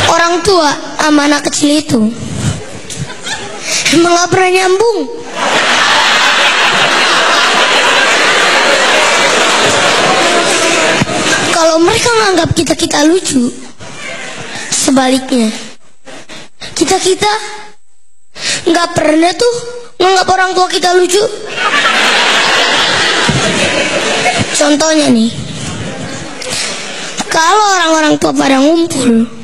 orang tua sama anak kecil itu emang gak pernah nyambung. Kalau mereka nganggap kita lucu, sebaliknya kita nggak pernah tuh nganggap orang tua kita lucu. Contohnya nih, kalau orang-orang tua pada ngumpul